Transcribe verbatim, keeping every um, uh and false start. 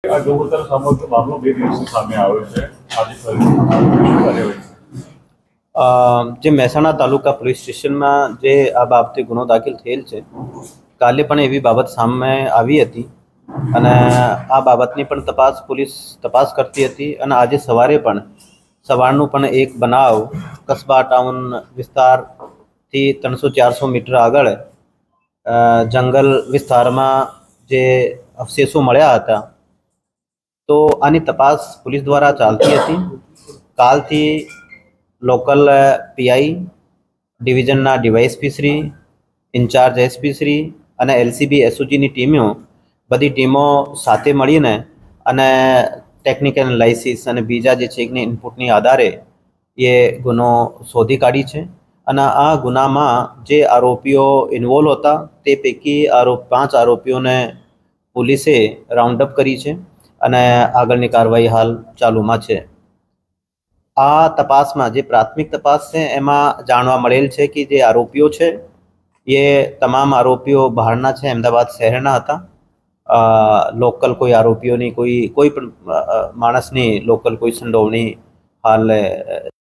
આ ગૌવર્ધન સમગ્ર મામલો બે દિવસથી સામે આવ્યો છે. આજે ફરી શું કાર્યવાહી? જે મહેસાણા તાલુકા પોલીસ સ્ટેશનમાં જે આ બાબતે ગુનો દાખલ થયેલ છે, કાલે પણ એવી બાબત સામે આવી હતી અને આ બાબતની પણ તપાસ પોલીસ તપાસ કરતી હતી અને આજે સવારે પણ સવારનું પણ એક બનાવ કસ્બા ટાઉન વિસ્તારથી ત્રણસો ચારસો મીટર આગળ જંગલ વિસ્તારમાં જે અવશેષો મળ્યા હતા, તો આની તપાસ પોલીસ દ્વારા ચાલતી હતી. કાલથી લોકલ પીઆઈ ડિવિઝનના DYSP Shri, in charge SP Shri અને એલસીબી એસઓજીની ટીમો બધી ટીમો સાથે મળીને અને ટેકનિકલ એનાલિસિસ અને બીજા જે ચેકની ઇનપુટની આધારે એ ગુનો શોધી કાઢી છે. અને આ ગુનામાં જે આરોપીઓ ઇન્વોલ્વ હતા તે પૈકી આરોપ પાંચ આરોપીઓને પોલીસે રાઉન્ડઅપ કરી છે અને આગળની કાર્યવાહી હાલ ચાલુમાં છે. આ તપાસમાં જે પ્રાથમિક તપાસ છે એમાં જાણવા મળેલ છે કે જે આરોપીઓ છે એ તમામ આરોપીઓ બહારના છે, અમદાવાદ શહેરના હતા. લોકલ કોઈ આરોપીઓની કોઈ કોઈ પણ માણસની લોકલ કોઈ સંડોવણી હાલ